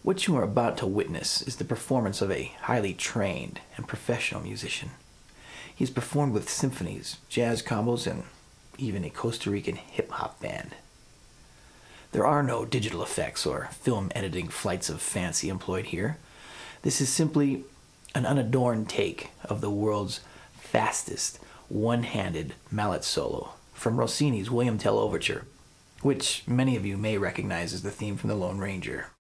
What you are about to witness is the performance of a highly trained and professional musician. He has performed with symphonies, jazz combos, and even a Costa Rican hip-hop band. There are no digital effects or film editing flights of fancy employed here. This is simply an unadorned take of the world's fastest one-handed mallet solo from Rossini's William Tell Overture, which many of you may recognize as the theme from The Lone Ranger.